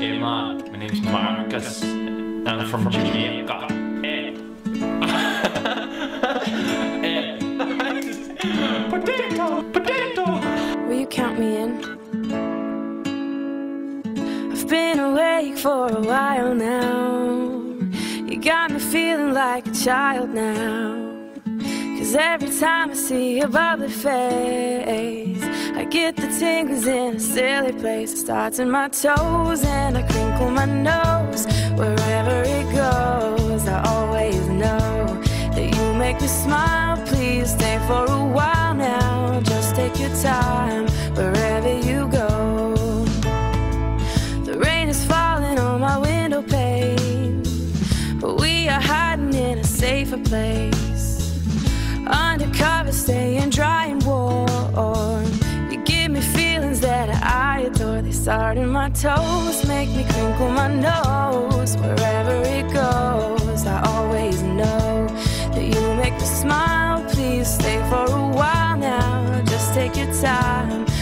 Hey man, my name's Marcus, and I'm from Jamaica. Hey. Hey. Potato, potato. Will you count me in? I've been awake for a while now. You got me feeling like a child now. 'Cause every time I see your bubbly face, I get the tingles in a silly place. It starts in my toes and I crinkle my nose. Wherever it goes, I always know that you make me smile. Please stay for a while now. Just take your time wherever you go. The rain is falling on my window pane, but we are hiding in a safer place. Undercover, staying dry and warm. You give me feelings that I adore. They start in my toes, make me crinkle my nose. Wherever it goes, I always know that you make me smile. Please stay for a while now. Just take your time